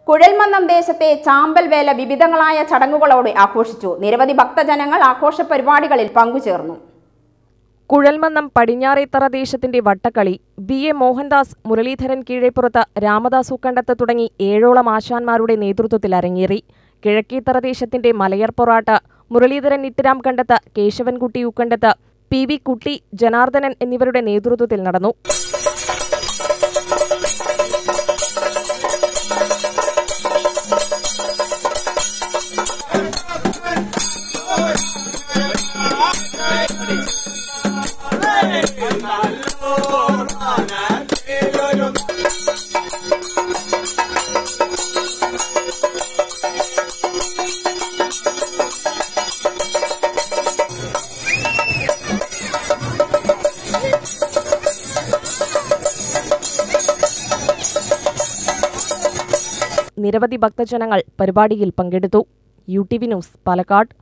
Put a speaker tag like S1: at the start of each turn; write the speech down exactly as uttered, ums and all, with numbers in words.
S1: കുഴൽമന്നം ദേശത്തെ ചാമ്പൽ വേല വിവിധങ്ങളായ ചടങ്ങുകളോടെ ആഘോഷിച്ചു. നിരവധി ഭക്തജനങ്ങൾ ആഘോഷ പരിപാടികളിൽ പങ്കുചേർന്നു.
S2: കുഴൽമന്നം പടിഞ്ഞാറേത്തറ ദേശത്തിന്റെ വട്ടക്കളി, ബി എ മോഹൻദാസ്, മുരളീധരൻ കീഴേപ്പുറത്ത്, രാമദാസ് ഊക്കണ്ടത്ത് തുടങ്ങി ഏഴോളം ആശാന്മാരുടെ നേതൃത്വത്തിൽ അരങ്ങേറി. കിഴക്കേത്തറ ദേശത്തിന്റെ മലയർപ്പൊറാട്ട്, മുരളീധരൻ ഇട്ടിരാം കണ്ടത്ത്, കേശവൻകുട്ടി ഊക്കണ്ടത്ത്, പി വി കുട്ടി, ജനാർദ്ദനൻ എന്നിവരുടെ നേതൃത്വത്തിൽ നടന്നു. നിരവധി ഭക്തജനങ്ങൾ പരിപാടിയിൽ പങ്കെടുത്തു. U T V news, Palakkad.